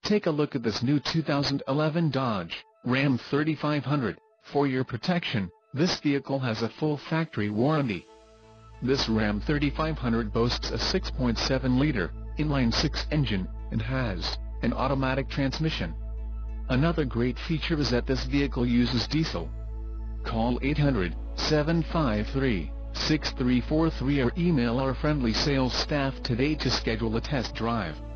Take a look at this new 2011 Dodge Ram 3500. For your protection, this vehicle has a full factory warranty. This Ram 3500 boasts a 6.7-liter inline-six engine and has an automatic transmission. Another great feature is that this vehicle uses diesel. Call 800-753-6343 or email our friendly sales staff today to schedule a test drive.